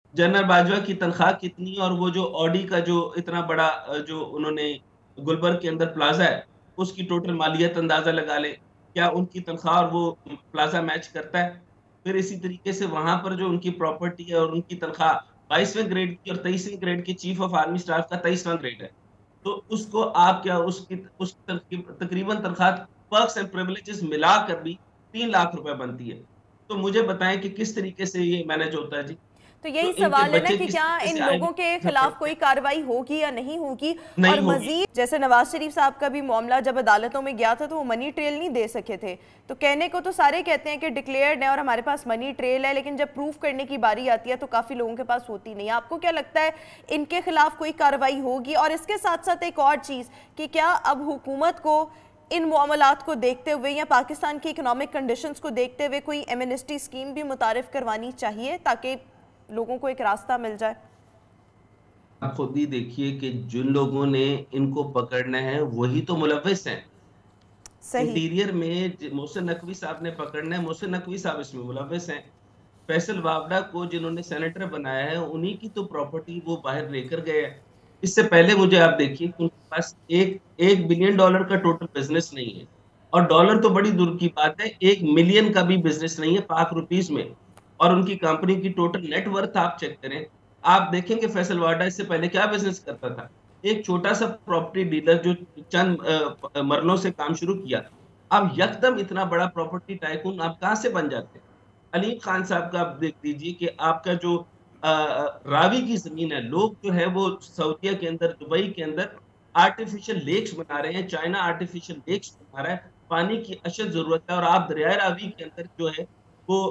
General Bajwa की तनख्वाह कितनी, और वो जो ऑडी का जो इतना बड़ा जो उन्होंने गुलबर्ग के अंदर प्लाजा है, उसकी टोटल मालियत अंदाजा लगा ले, क्या उनकी तनख्वाह और वो प्लाजा मैच करता है? फिर इसी तरीके से वहां पर जो उनकी प्रॉपर्टी है और उनकी तनख्वाह 22वें ग्रेड की और 23वें ग्रेड की चीफ ऑफ आर्मी स्टाफ का 23वां ग्रेड है। तो उसको आप क्या उस तकरीबन तनख्वाह पर्क्स एंड प्रिविलेजेस मिलाकर भी 3 लाख रुपए बनती है। तो मुझे बताएं कि किस तरीके से ये मैनेज होता है जी? तो तो यही इनके सवाल है ना बच्चे कि किस क्या तरीके इन से आएंगे, लोगों के खिलाफ पढ़ते कोई कार्रवाई होगी या नहीं होगी। और नहीं होगी। मजीद जैसे नवाज शरीफ साहब का भी मामला जब अदालतों में गया था तो वो मनी ट्रेल नहीं दे सके थे। तो कहने को तो सारे कहते हैं कि डिक्लेयर्ड है और हमारे पास मनी ट्रेल है, लेकिन जब प्रूफ करने की बारी आती है तो काफ़ी लोगों के पास होती नहीं है। आपको क्या लगता है इनके खिलाफ कोई कार्रवाई होगी? और इसके साथ साथ एक और चीज़ कि क्या अब हुकूमत को इन मामलात को देखते हुए या पाकिस्तान की इकोनॉमिक कंडीशंस को देखते हुए कोई एमनेस्टी स्कीम भी मुतारिफ करवानी चाहिए ताकि लोगों को एक रास्ता मिल जाए? आप खुद ही देखिए कि जिन लोगों ने इनको पकड़ना है वही तो मुलविस हैं। सही। इंटीरियर में मोहसिन नकवी साहब ने पकड़ना है, मोहसिन नकवी साहब इसमें मुलविस हैं। फैसल वावड़ा को जिन्होंने सेनेटर बनाया है, उन्हीं की तो प्रॉपर्टी वो बाहर लेकर गए हैं। इससे पहले मुझे आप देखिए कि उनके पास एक एक बिलियन डॉलर का टोटल बिजनेस नहीं है, और डॉलर तो बड़ी दूर की बात है, 1 मिलियन का भी बिजनेस नहीं है पाक रुपीज में। और उनकी कंपनी की टोटल नेटवर्थ आप चेक करें, आप देखेंगे फैसल वाडा इससे पहले क्या बिजनेस करता था। एक छोटा सा प्रॉपर्टी डीलर जो चंद मरलों से काम शुरू किया, अब यकदम इतना बड़ा प्रॉपर्टी टाइकून आप कहां से बन जाते हैं? अलीम खान साहब का आप देख लीजिए कि आपका जो रावी की जमीन है, लोग जो है वो सऊदीया के अंदर, दुबई के अंदर आर्टिफिशियल लेक्स बना रहे हैं, चाइना आर्टिफिशियल लेक्स बना रहा है, पानी की अशद जरूरत है, और आप दरिया रावी के अंदर जो है वो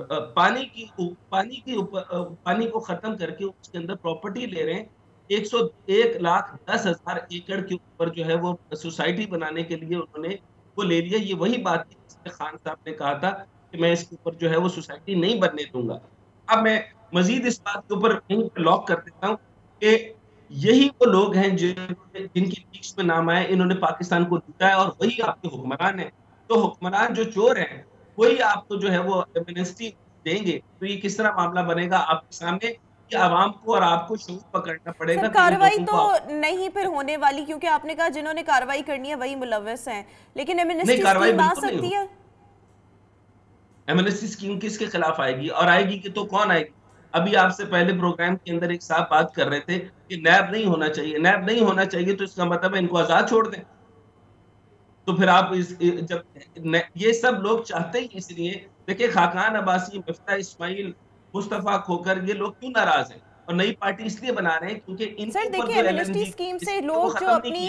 पानी को खत्म करके उसके अंदर प्रॉपर्टी ले रहे हैं। 1,01,10,000 एकड़ के ऊपर जो है वो सोसाइटी बनाने के लिए उन्होंने वो ले लिया। ये वही बात थी जिसमें खान साहब ने कहा था कि मैं इसके ऊपर जो है वो सोसाइटी नहीं बनने दूंगा। अब मैं मजीद इस बात के ऊपर यहीं पे लॉक कर देता हूँ कि यही वो लोग हैं जिनकी लिस्ट में नाम आए, इन्होंने पाकिस्तान को लूटा है, और वही आपके हुक्मरान है। तो हुक्मरान जो चोर हैं वही आपको जो है वो एमनेस्टी देंगे। तो ये किस तरह मामला बनेगा आपके सामने, कि आवाम को और आपको शूर पकड़ना सर पड़ेगा कि इन कार्रवाई लोगों तो को नहीं फिर होने वाली, क्योंकि आपने कहा जिन्होंने कार्रवाई करनी है वही मुलव्वस हैं, लेकिन नहीं, एमनेस्टी कार्रवाई स्कीम आ बिल्कुल नहीं सकती होगी। है। एमनेस्टी स्कीम किसके खिलाफ आएगी, और आएगी कि तो कौन आएगी? अभी आपसे पहले प्रोग्राम के अंदर एक साहब बात कर रहे थे कि नैब नहीं होना चाहिए, नैब नहीं होना चाहिए, तो इसका मतलब है इनको आजाद छोड़ दें। तो फिर आप जब ये सब लोग चाहते ही इसलिए, देखिए खाकान अब्बासी, मिफ्ता इस्माइल, मुस्तफा खोकर, ये लोग क्यों नाराज हैं और नई पार्टी इसलिए बना रहे हैं क्योंकि इनके सर ऊपर देखिए जो एमनेस्टी एलएनजी स्कीम से वो लोग जो खत्म नहीं अपनी की।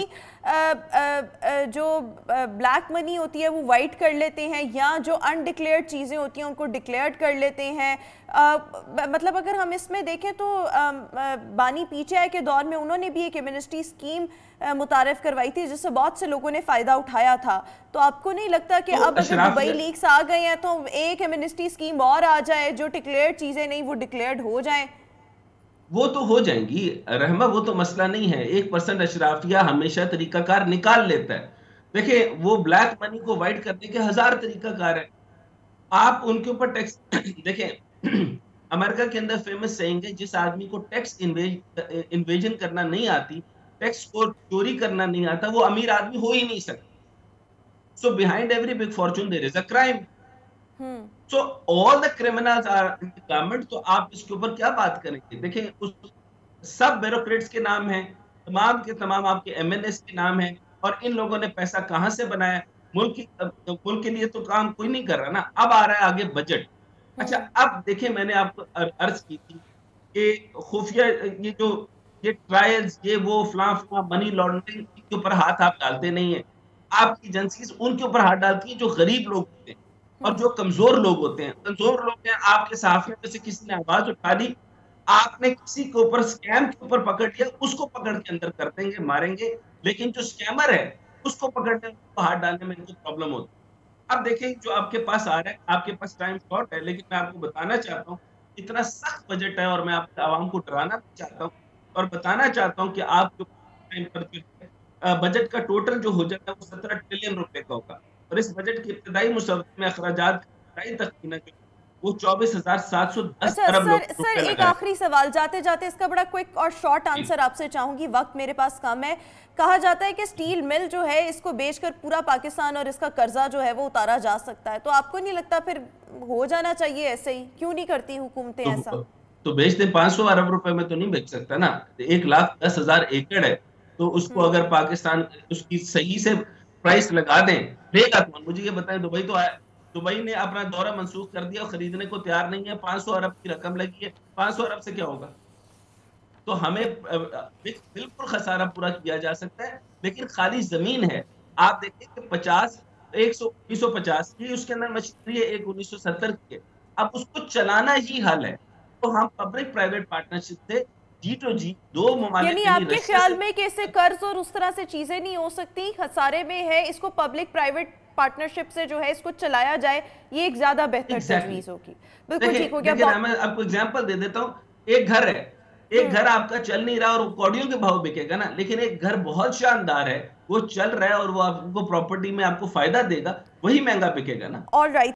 जो ब्लैक मनी होती है वो वाइट कर लेते हैं, या जो अनडिक्लेयर्ड चीज़ें होती हैं उनको डिक्लेयर्ड कर लेते हैं। मतलब अगर हम इसमें देखें तो बानी पीछे के दौर में उन्होंने भी एक एमनेस्टी स्कीम मुतारफ़ करवाई थी जिससे बहुत से लोगों ने फ़ायदा उठाया था। तो आपको नहीं लगता कि तो अब अगर अशराफ दुबई लीक्स आ गए हैं तो एक एमनेस्टी स्कीम और आ जाए, जो डिक्लेयर्ड चीज़ें नहीं वो डिक्लेयर्ड हो जाएं? वो तो हो जाएंगी रहमा, वो तो मसला नहीं है। 1% अशराफिया हमेशा तरीकाकार निकाल लेता है। देखिए वो ब्लैक मनी को वाइट करने के हजार तरीकाकार है। आप उनके ऊपर टैक्स देखें, अमेरिका के अंदर फेमस सेइंग है, जिस आदमी को टैक्स इन्वेजन करना नहीं आती, टैक्स को चोरी करना नहीं आता, वो अमीर आदमी हो ही नहीं सकता। So behind every big fortune there is a crime. Hmm. So all the criminals are in the government. तो आप इसके ऊपर क्या बात करेंगे? देखिए उस सब ब्यूरोक्रेट्स के नाम हैं, तमाम के तमाम आपके एमएनएस के नाम हैं, और इन लोगों ने पैसा कहां से बनाया? मुल्क के लिए तो काम कोई नहीं कर रहा ना। अब आ रहा है आगे बजट। अच्छा, हम्म। अब देखिए मैंने आपको अर्ज की थी कि खुफिया ये जो ये ट्रायल्स, ये वो फलां फलां मनी लॉन्ड्रिंग के ऊपर हाथ आप डालते नहीं है। आपकी एजेंसीज उनके ऊपर हाथ डालती है जो गरीब लोग होते हैं और जो कमजोर लोग होते हैं। कमजोर लोग हैं, आपके साफियों में से किसी ने आवाज उठा दी, आपने किसी के ऊपर स्कैम के ऊपर पकड़ लिया, उसको पकड़ के अंदर कर देंगे, मारेंगे। लेकिन जो स्कैमर है उसको पकड़ने, उसको हाथ डालने में इनको प्रॉब्लम होती है। अब देखें जो आपके पास आ रहा है, आपके पास टाइम शॉर्ट है, लेकिन मैं आपको बताना चाहता हूँ इतना सख्त बजट है, और मैं आपके आवाम को डराना भी चाहता हूँ और बताना चाहता हूँ कि आप जो टाइम पर जो है बजट का टोटल जो हो जाएगा वो 17 ट्रिलियन रुपए का होगा। और इस बजट के इब्तदाई मुसव्वदे में अखराजात का इब्तदाई तखमीना जो वो 24,710 अच्छा अरब सर, रुपए एक लगाए। आखिरी सवाल जाते जाते, इसका बड़ा क्विक और शॉर्ट जी। आंसर आपसे चाहूंगी, वक्त मेरे पास कम है। कहा जाता है कि स्टील मिल जो है इसको बेचकर पूरा पाकिस्तान और इसका कर्जा जो है वो उतारा जा सकता है, तो आपको नहीं लगता फिर हो जाना चाहिए ऐसे ही? क्यों नहीं करती हुकूमतें ऐसा? तो तो बेच दे, 500 अरब रुपए में तो नहीं बेच सकता ना। 1,10,000 एकड़ है, तो उसको अगर पाकिस्तान उसकी सही से प्राइस लगा दें, लेगा कौन? मुझे ये बताएं। दुबई तो आया, दुबई ने अपना दौरा मंसूख कर दिया और खरीदने को तैयार नहीं है। 500 अरब की रकम लगी है, 500 अरब से क्या होगा? तो हमें बिल्कुल खसारा पूरा किया जा सकता है, लेकिन खाली जमीन है। आप देखिए कि 50, 150 की उसके अंदर मशीनरी है, एक 1970 की है। अब उसको चलाना ही हल है। तो हम पब्लिक प्राइवेट पार्टनरशिप से जी टू जी, दो यानी ममालिक यानी आपके रशिया ख्याल से। में कि इससे कर्ज और उस तरह से चीजें नहीं हो सकती, खसारे में है, इसको पब्लिक प्राइवेट पार्टनरशिप से जो है इसको चलाया जाए, ये एक ज्यादा बेहतर एग्जैक्टली। तजवीज होगी। बिल्कुल देखिए ठीक हो गया। देखिए मैं आपको एग्जांपल दे देता हूँ। एक घर है, एक घर आपका चल नहीं रहा और वो कौड़ियों के भाव बिकेगा ना, लेकिन एक घर बहुत शानदार है, वो चल रहा है और वो आपको प्रॉपर्टी में आपको फायदा देगा, वही महंगा बिकेगा ना। All right.